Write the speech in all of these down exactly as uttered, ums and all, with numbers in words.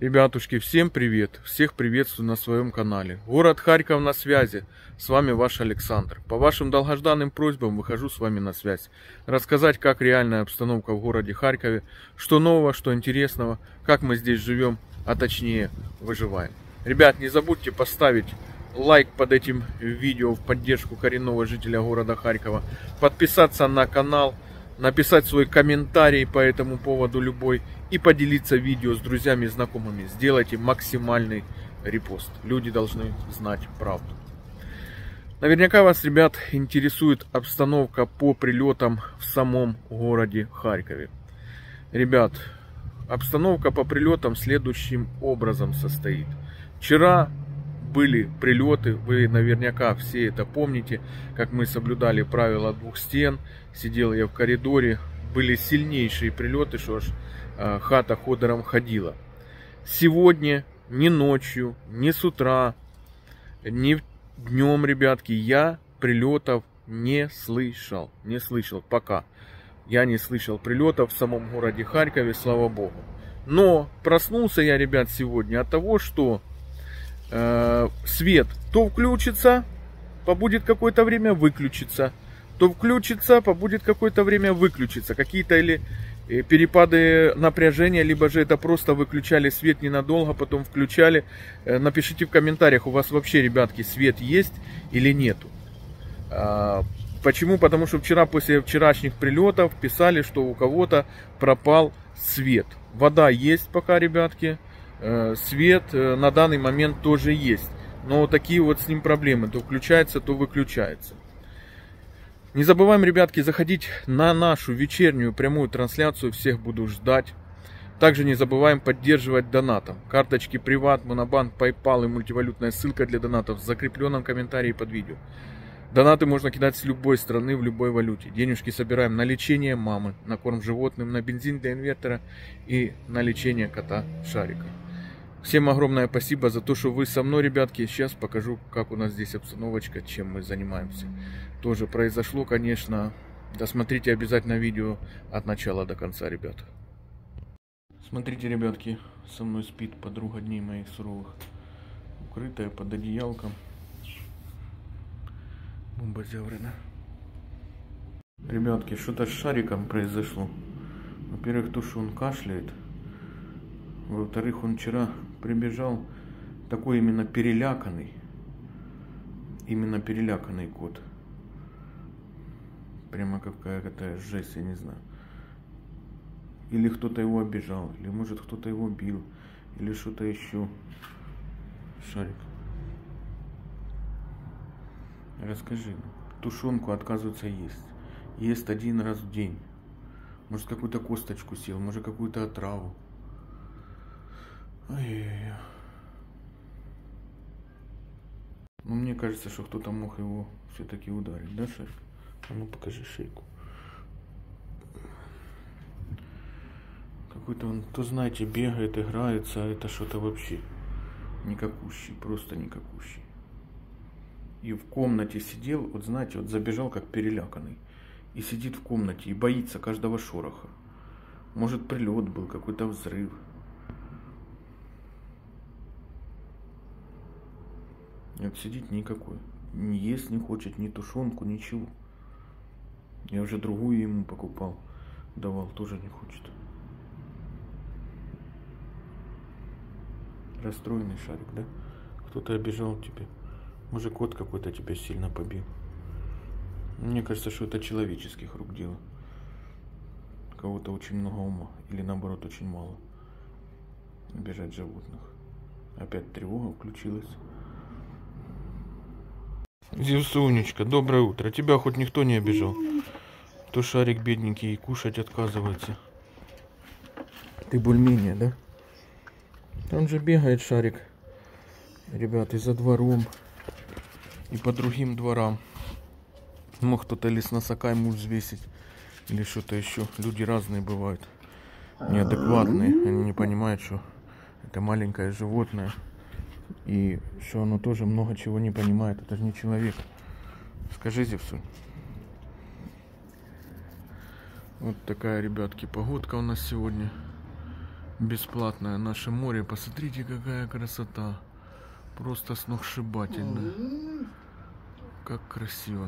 Ребятушки, всем привет! Всех приветствую на своем канале. Город Харьков на связи. С вами ваш Александр. По вашим долгожданным просьбам выхожу с вами на связь. Рассказать, как реальная обстановка в городе Харькове, что нового, что интересного, как мы здесь живем, а точнее выживаем. Ребят, не забудьте поставить лайк под этим видео в поддержку коренного жителя города Харькова, подписаться на канал, написать свой комментарий по этому поводу любой и поделиться видео с друзьями и знакомыми. Сделайте максимальный репост. Люди должны знать правду. Наверняка вас, ребят, интересует обстановка по прилетам в самом городе Харькове. Ребят, обстановка по прилетам следующим образом состоит. Вчера были прилеты, вы наверняка все это помните, как мы соблюдали правила двух стен, сидел я в коридоре, были сильнейшие прилеты, что аж э, хата ходором ходила. Сегодня, ни ночью, ни с утра, ни днем, ребятки, я прилетов не слышал, не слышал пока. Я не слышал прилетов в самом городе Харькове, слава богу. Но проснулся я, ребят, сегодня от того, что свет то включится, побудет какое-то время, выключится, то включится, побудет какое-то время, выключится. Какие-то или перепады напряжения, либо же это просто выключали свет ненадолго, потом включали. Напишите в комментариях, у вас вообще, ребятки, свет есть или нету. Почему? Потому что вчера, после вчерашних прилетов, писали, что у кого-то пропал свет. Вода есть пока, ребятки. Свет на данный момент тоже есть. Но вот такие вот с ним проблемы. То включается, то выключается. Не забываем, ребятки, заходить на нашу вечернюю прямую трансляцию. Всех буду ждать. Также не забываем поддерживать донатом. Карточки Приват, Монобанк, PayPal и мультивалютная ссылка для донатов в закрепленном комментарии под видео. Донаты можно кидать с любой страны, в любой валюте. Денежки собираем на лечение мамы, на корм животным, на бензин для инвертора и на лечение кота Шарика. Всем огромное спасибо за то, что вы со мной, ребятки. Сейчас покажу, как у нас здесь обстановочка, чем мы занимаемся. Тоже произошло, конечно. Досмотрите обязательно видео от начала до конца, ребят. Смотрите, ребятки, со мной спит подруга дней моих суровых. Укрытая под одеялком. Бомба Зяврина. Ребятки, что-то с Шариком произошло. Во-первых, то, что он кашляет. Во-вторых, он вчера прибежал такой именно переляканный. Именно переляканный кот. Прямо какая-то жесть, я не знаю. Или кто-то его обижал, или может кто-то его бил, или что-то еще. Шарик. Расскажи. Тушенку, отказывается есть. Ест один раз в день. Может какую-то косточку съел, может какую-то отраву. Ой-ой-ой. Ну, мне кажется, что кто-то мог его все-таки ударить, да, Шарик? А ну, покажи шейку. Какой-то он, то знаете, бегает, играется, а это что-то вообще никакущий, просто никакущий. И в комнате сидел, вот знаете, вот забежал как переляканный. И сидит в комнате и боится каждого шороха. Может, прилет был, какой-то взрыв. Вот сидит никакой. Ни есть не хочет, ни тушенку, ничего. Я уже другую ему покупал. Давал, тоже не хочет. Расстроенный Шарик, да? Кто-то обижал тебя. Может, кот какой-то тебя сильно побил. Мне кажется, что это человеческих рук дело. У кого-то очень много ума. Или наоборот, очень мало. Обижать животных. Опять тревога включилась. Зевсунечка, доброе утро. Тебя хоть никто не обижал? То Шарик бедненький и кушать отказывается. Ты бульмения, да? Он же бегает, Шарик. Ребят, и за двором, и по другим дворам. Мог кто-то или с носока ему взвесить, или что-то еще. Люди разные бывают. Неадекватные. Они не понимают, что это маленькое животное. И что оно тоже много чего не понимает. Это же не человек. Скажи, Зевсунь. Вот такая, ребятки, погодка у нас сегодня. бесплатное наше море. Посмотрите, какая красота. Просто сногсшибательно. Как красиво.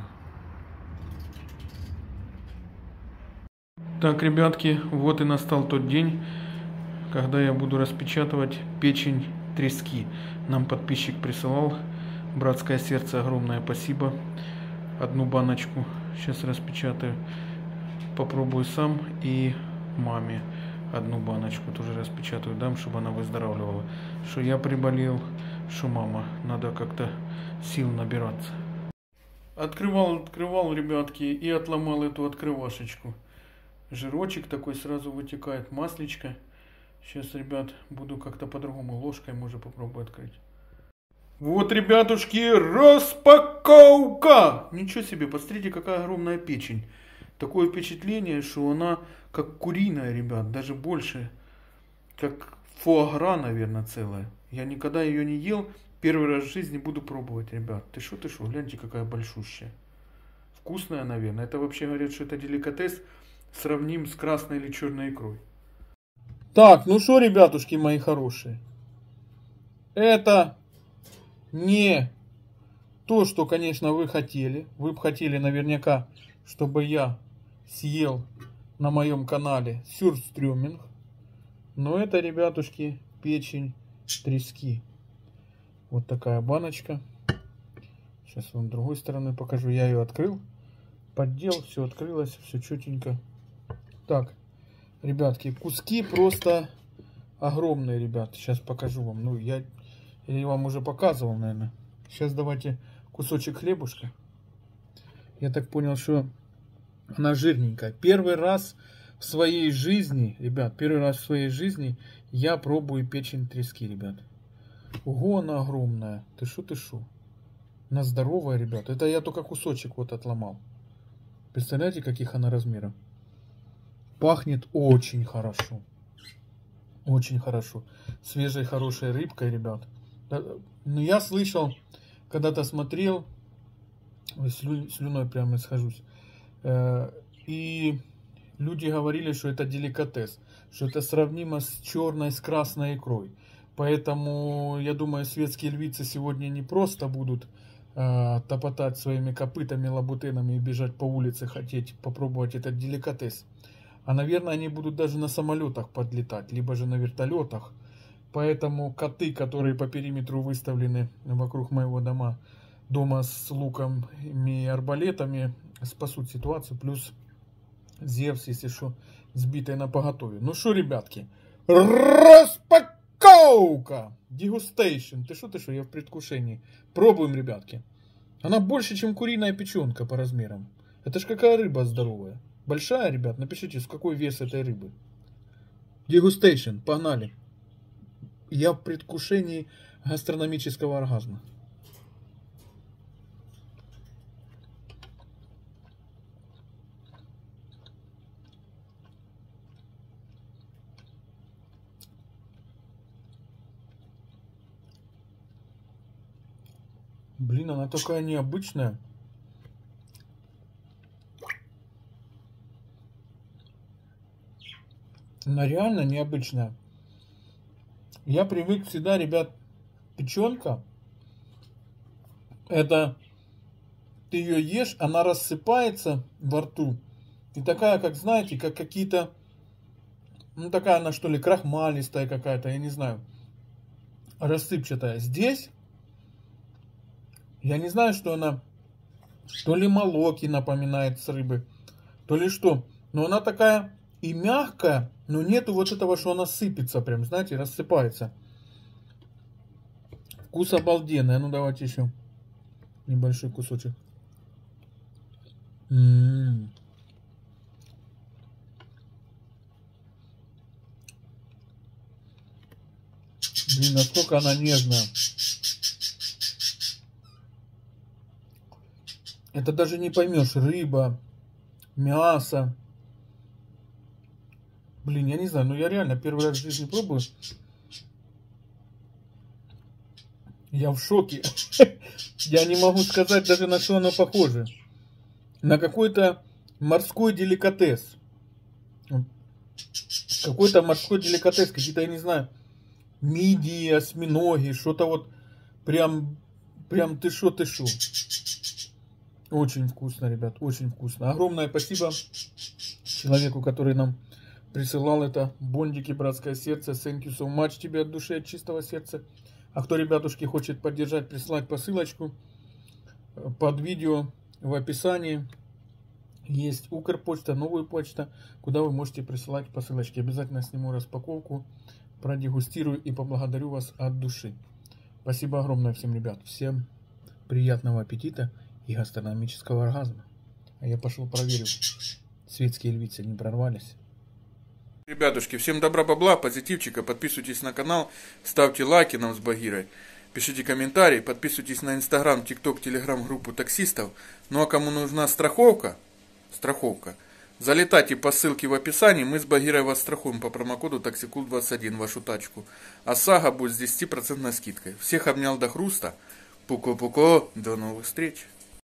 Так, ребятки, вот и настал тот день, когда я буду распечатывать печень трески. Нам подписчик присылал. Братское сердце, огромное спасибо. Одну баночку сейчас распечатаю. Попробую сам и маме одну баночку тоже распечатаю. Дам, чтобы она выздоравливала. Что я приболел, что мама. Надо как-то сил набираться. Открывал, открывал, ребятки, и отломал эту открывашечку. Жирочек такой сразу вытекает, маслечко. Сейчас, ребят, буду как-то по-другому ложкой, может, попробую открыть. Вот, ребятушки, распаковка! Ничего себе, посмотрите, какая огромная печень. Такое впечатление, что она как куриная, ребят, даже больше. Как фуагра, наверное, целая. Я никогда ее не ел. Первый раз в жизни буду пробовать, ребят. Ты что, ты что, гляньте, какая большущая. Вкусная, наверное. Это вообще говорят, что это деликатес. Сравним с красной или черной икрой. Так, ну что, ребятушки мои хорошие. Это не то, что, конечно, вы хотели. Вы бы хотели наверняка, чтобы я съел на моем канале сюрстрёминг. Но это, ребятушки, печень трески. Вот такая баночка. Сейчас вам с другой стороны покажу. Я ее открыл, поддел, все открылось, все чётенько. Так, ребятки, куски просто огромные, ребят. Сейчас покажу вам. Ну, я, я вам уже показывал, наверное. Сейчас давайте кусочек хлебушка. Я так понял, что она жирненькая. Первый раз в своей жизни, ребят, первый раз в своей жизни я пробую печень трески, ребят. Ого, она огромная. Ты шо, ты шо? Она здоровая, ребят. Это я только кусочек вот отломал. Представляете, каких она размеров? Пахнет очень хорошо. Очень хорошо. Свежей, хорошей рыбкой, ребят. Ну, я слышал, когда-то смотрел, слю, слюной прямо схожусь, э, и люди говорили, что это деликатес, что это сравнимо с черной, с красной икрой. Поэтому, я думаю, светские львицы сегодня не просто будут э, топотать своими копытами, лабутенами и бежать по улице, хотеть попробовать этот деликатес. А, наверное, они будут даже на самолетах подлетать, либо же на вертолетах. Поэтому коты, которые по периметру выставлены вокруг моего дома, дома с луком и арбалетами, спасут ситуацию. Плюс Зевс, если что, сбитый на поготове. Ну что, ребятки, распаковка! Дегустейшн. Ты что, ты что, я в предвкушении. Пробуем, ребятки. Она больше, чем куриная печенка по размерам. Это ж какая рыба здоровая. Большая, ребят? Напишите, с какой вес этой рыбы. Дегустейшн. Погнали. Я в предвкушении гастрономического оргазма. Блин, она такая необычная. Она реально необычная. Я привык всегда, ребят, печенка. Это ты ее ешь, она рассыпается во рту. И такая, как знаете, как какие-то... Ну, такая она, что ли, крахмалистая какая-то, я не знаю. Рассыпчатая. Здесь... Я не знаю, что она то ли молоки напоминает с рыбы, то ли что. Но она такая и мягкая, но нету вот этого, что она сыпется прям, знаете, рассыпается. Вкус обалденный. Ну, давайте еще небольшой кусочек. М-м-м. Блин, насколько она нежная. Это даже не поймешь, рыба, мясо. Блин, я не знаю, но я реально первый раз в жизни пробую. Я в шоке. Я не могу сказать даже, на что оно похоже. На какой-то морской деликатес. Какой-то морской деликатес, какие-то, я не знаю, мидии, осьминоги, что-то вот прям, прям ты шо, ты шо. Очень вкусно, ребят, очень вкусно. Огромное спасибо человеку, который нам присылал это. Бондики, братское сердце. Thank you so much тебе от души, от чистого сердца. А кто, ребятушки, хочет поддержать, прислать посылочку, под видео в описании есть Укрпочта, новая почта, куда вы можете присылать посылочки. Обязательно сниму распаковку, продегустирую и поблагодарю вас от души. Спасибо огромное всем, ребят. Всем приятного аппетита и гастрономического оргазма. А я пошел проверю, светские львицы не прорвались. Ребятушки, всем добра, бабла, позитивчика. Подписывайтесь на канал, ставьте лайки нам с Багирой. Пишите комментарии, подписывайтесь на инстаграм, тикток, телеграм группу таксистов. Ну а кому нужна страховка, страховка, залетайте по ссылке в описании, мы с Багирой вас страхуем по промокоду таксикул двадцать один вашу тачку. А сага будет с десятипроцентной скидкой. Всех обнял до хруста. Пуко-пуко, до новых встреч.